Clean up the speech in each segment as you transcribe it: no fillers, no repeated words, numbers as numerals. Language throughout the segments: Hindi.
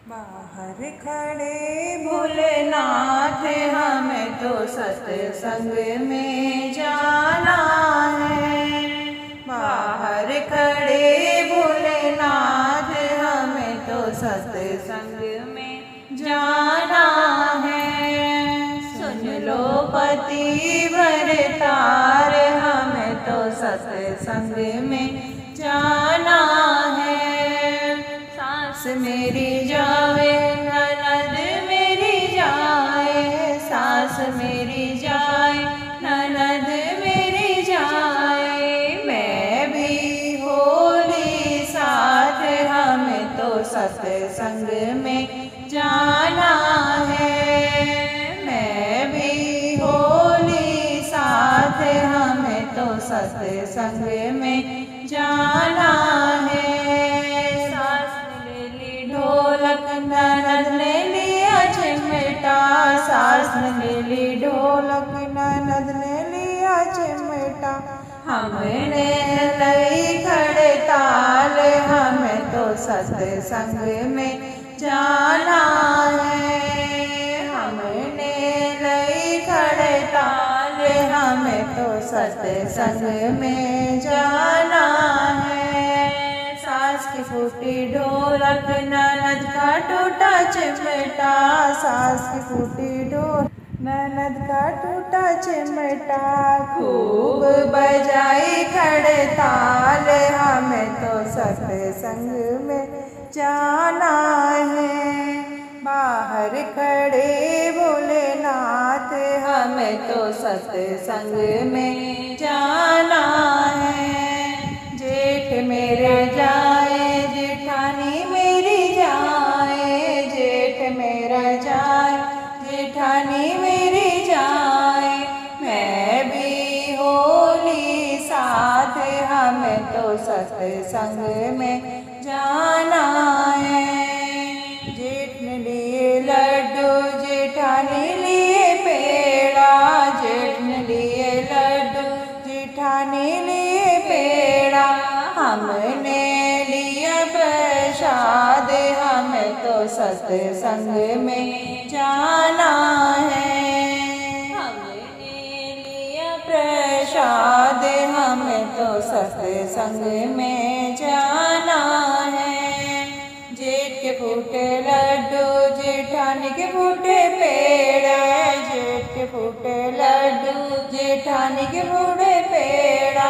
बाहर खड़े भोलेनाथ हमें तो सत्संग में जाना है। बाहर खड़े भोलेनाथ हमें तो सत्संग में जाना है। सुन लो पति भरतार हमें तो सत्संग में जाना है। सास मेरी जाए ननद मेरी जाए, सास मेरी जाए ननद मेरी जाए, मैं भी होली साथ हमें तो सत्संग में जाना है। मैं भी होली साथ हमें तो सत्संग में जाना है। ढोलक ननद ने लिया चिमटा, सास ने ली ढोलक ननद ने लिया चिमटा, हमने लई खड़े ताल हमें तो सत्संग में जाना है। हमने लई खड़े ताल हमें तो सत्संग में जाना है। सास की फूटी ढोलक ननद का टूटा चिमटा, सास की फूटी ढोल ननद का टूटा चिमटा, खूब बजाई खड़े ताल हमें तो सत्संग में जाना है। बाहर खड़े भोलेनाथ हमें तो सत्संग में जाना है। जेठ मेरे जाए जेठानी मेरी जाए, जेठ मेरा जाए जेठानी मेरी जाए, मैं भी होली साथ हमें तो सत्संग में जाना है। जेठ ने लिए लड्डू जेठानी लिए पेड़ा, जेठ ने लिए लड्डू जेठानी लिए पेड़ा, हमने लिया प्रसाद हमें तो सत्संग में जाना है। हमने लिया प्रसाद हमें तो सत्संग में जाना है। जेठ के फूटे लड्डू जेठानी के फूटे पेड़ा, जेठ के फूटे लड्डू जेठानी के फूटे पेड़ा,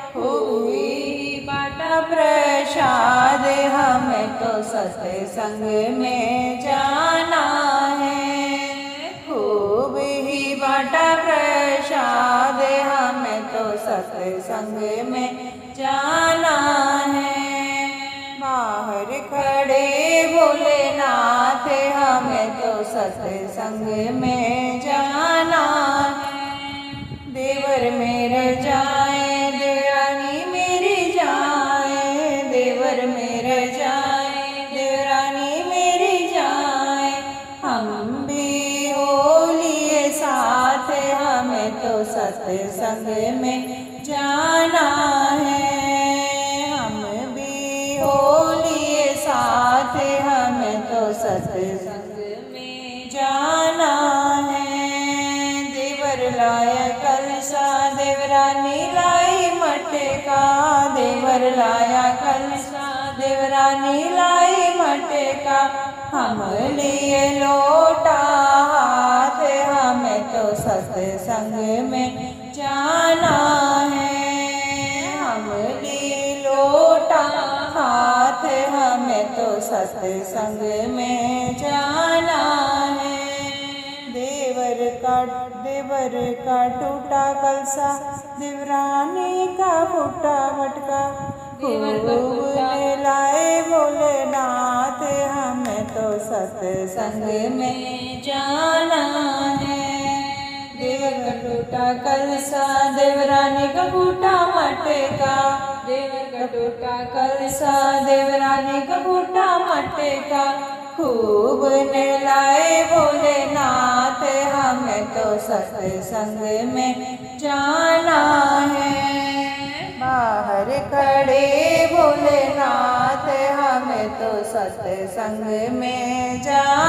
हुई बाटा प्रसाद हमें तो सत्संग में जाना है। खूब ही बाटा प्रसाद हमें तो सत्संग में जाना है। बाहर खड़े भोलेनाथ हमें तो सत्संग में जाना है। देवर मेरे जाए देवरानी मेरी जाए, देवर मेरे जाए देवरानी मेरी जाए, हम भी होली साथ हमें तो सत्संग में जाना है। हम भी होली साथ हमें तो सत्संग में जाना है। देवर लाया कलसा देवरानी लाई मटका, देवर लाया कलसा देवरानी लाई मटका, हम लिए लोटा हाथ हमें तो सत्संग में जाना है। हम लिए लोटा हाथ हमें तो सत्संग में जाना है। देवर का टूटा कलसा देवरानी का फूटा मटका, लाए भोलेनाथ हमें तो सत्संग में जाना है। देवर का टूटा कलसा देवरानी का फूटा मटका, देवर का टूटा कलसा देवरानी का फूटा मटका, खूब नहलाए भोलेनाथ हमें तो सत्संग में जाना है। बाहर खड़े भोलेनाथ हमें तो सत्संग में जाना